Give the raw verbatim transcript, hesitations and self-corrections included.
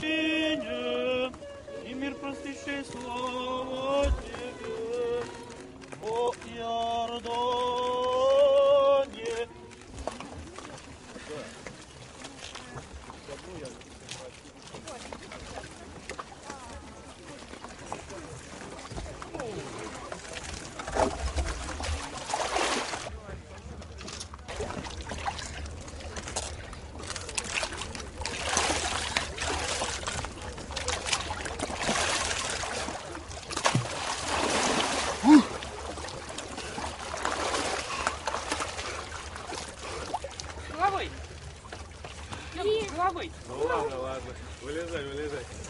И мир простейший слава Тебе, о Иордане. Головой! Головой! Ну ладно, ладно. Вылезай, вылезай.